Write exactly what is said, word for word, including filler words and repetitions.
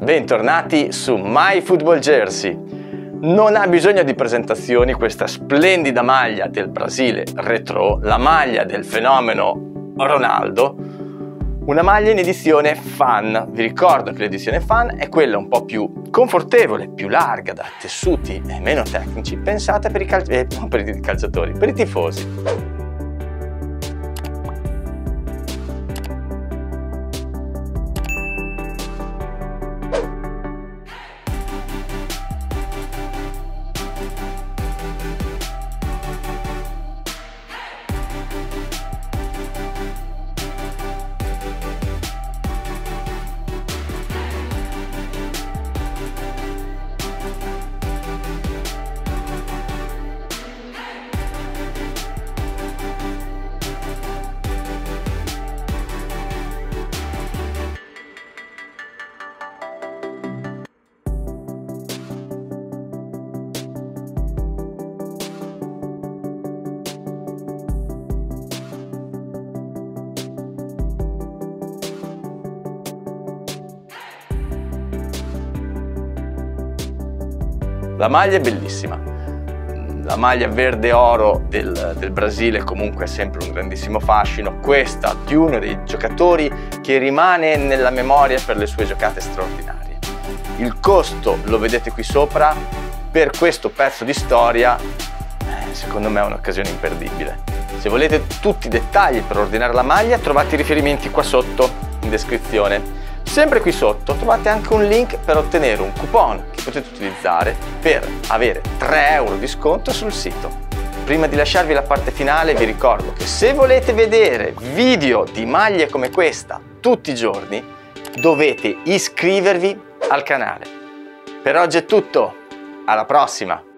bentornati su My Football Jersey. Non ha bisogno di presentazioni questa splendida maglia del Brasile retro, la maglia del fenomeno Ronaldo, una maglia in edizione fan. Vi ricordo che l'edizione fan è quella un po' più confortevole, più larga, da tessuti meno tecnici, pensata per i, cal eh, non per i calciatori, per i tifosi. La maglia è bellissima, la maglia verde oro del, del Brasile comunque è sempre un grandissimo fascino, questa di uno dei giocatori che rimane nella memoria per le sue giocate straordinarie. Il costo lo vedete qui sopra, per questo pezzo di storia secondo me è un'occasione imperdibile. Se volete tutti i dettagli per ordinare la maglia trovate i riferimenti qua sotto in descrizione. Sempre qui sotto trovate anche un link per ottenere un coupon che potete utilizzare per avere tre euro di sconto sul sito. Prima di lasciarvi la parte finale vi ricordo che se volete vedere video di maglie come questa tutti i giorni dovete iscrivervi al canale. Per oggi è tutto, alla prossima!